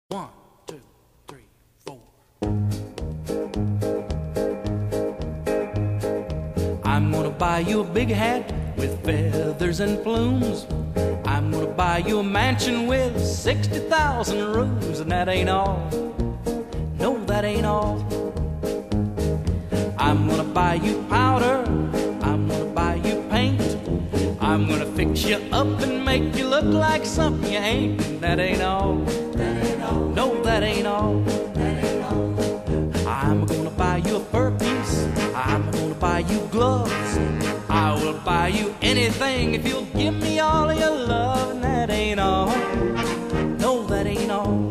1, 2, 3, 4. I'm gonna buy you a big hat with feathers and plumes. I'm gonna buy you a mansion with 60,000 rooms. And that ain't all. No, that ain't all. I'm gonna buy you powder. I'm gonna buy you paint. I'm gonna fix you up and make you look like something you ain't. And that ain't all. No, that ain't all. I'm gonna buy you a fur piece. I'm gonna buy you gloves. I will buy you anything if you'll give me all of your love. And that ain't all. No, that ain't all.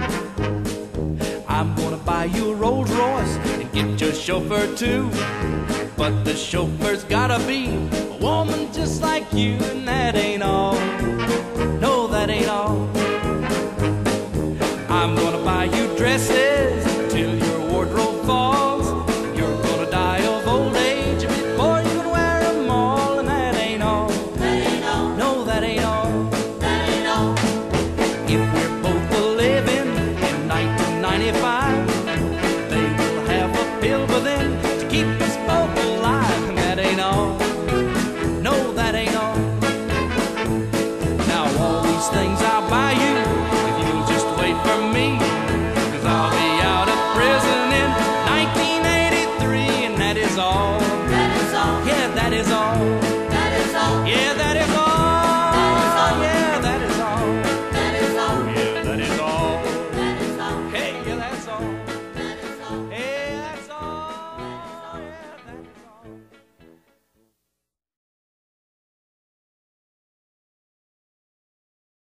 I'm gonna buy you a Rolls Royce and get your chauffeur too. But the chauffeur's gotta be a woman just like you. And that ain't all. No, that ain't all. I'm gonna buy you dresses till your wardrobe falls. You're gonna die of old age before you can wear them all. And that ain't all. No, that ain't all. If we're